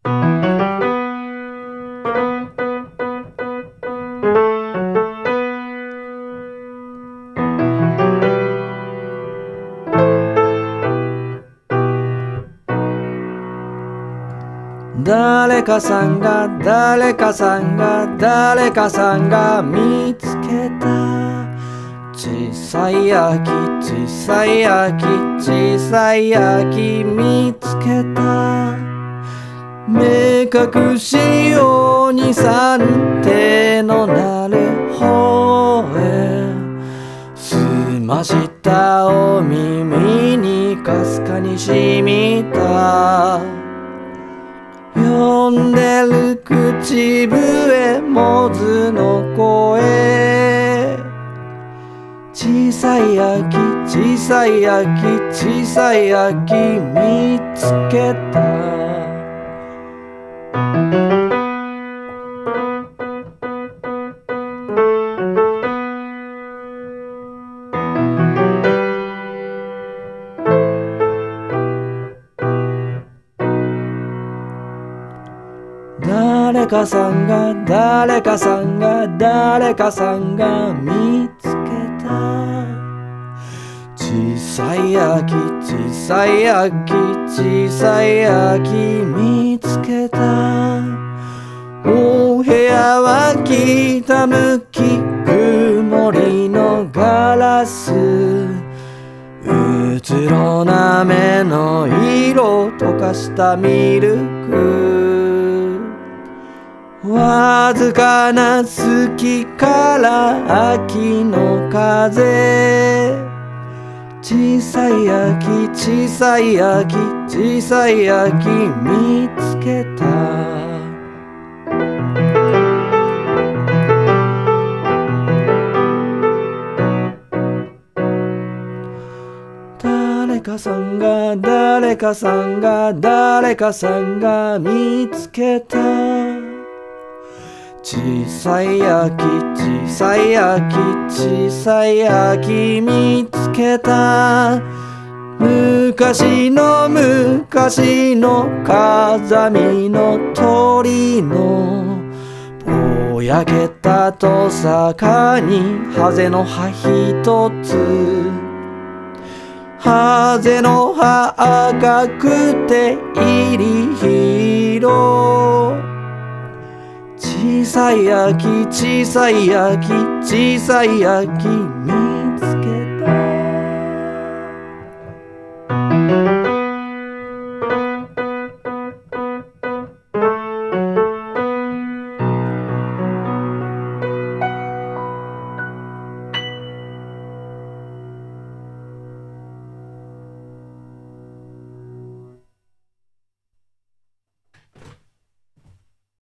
誰かさんが誰かさんが誰かさんが見つけた小さい秋小さい秋小さい秋見つけた目隠し用に三手のなる方へ澄ましたお耳にかすかにしみた呼んでる口笛もずの声小さい秋小さい秋小さい秋見つけた誰かさんが誰かさんが誰かさんが見つけた小さい秋小さい秋小さい秋見つけたお部屋は北向き曇りのガラスうつろな目の色溶かしたミルクわずかな隙から秋の風小さい秋小さい秋小さい秋見つけた誰かさんが誰かさんが誰かさんが見つけた小さい秋小さい秋小さい秋見つけた昔の昔の風見の鳥のぼやけたとさかにハゼの葉一つハゼの葉赤くて入り広小さい秋小さい秋小さい秋